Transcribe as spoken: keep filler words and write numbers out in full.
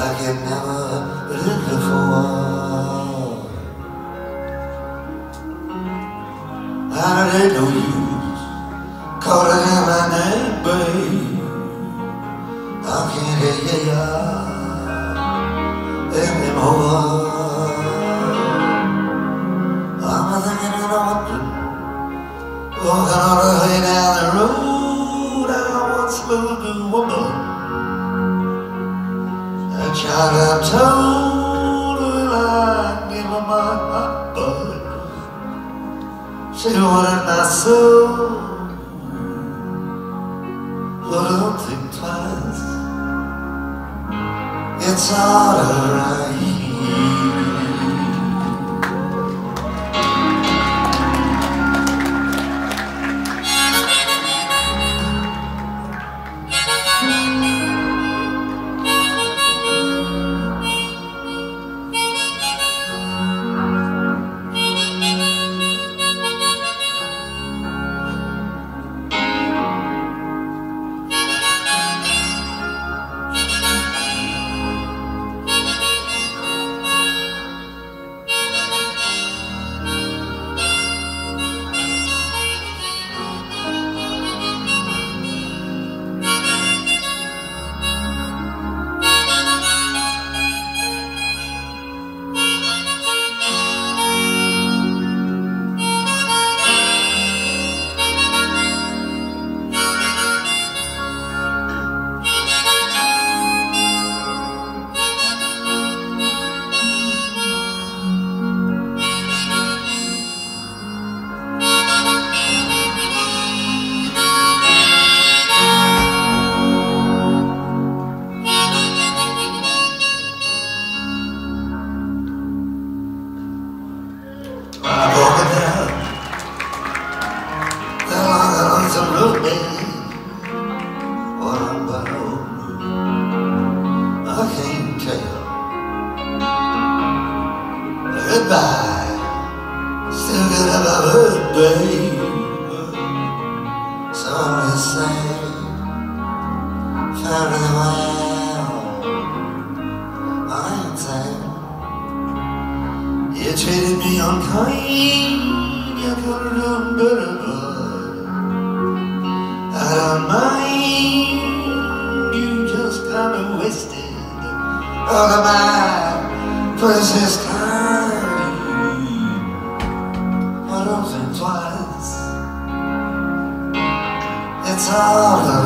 like it never did before. And it ain't no use calling in my name, babe. I can't hear you anymore. I'm thinking and wondering, walking all the way down the road. I once loved a woman, a child I told her I gave her my heart, but she wanted my soul. But don't think twice, it's alright. Goodbye, still good about her, babe. Sorry to say, farewell, I ain't saying. You treated me unkind, you could have done better, but I don't mind. You just kind of wasted all of my precious time. Twice, it's all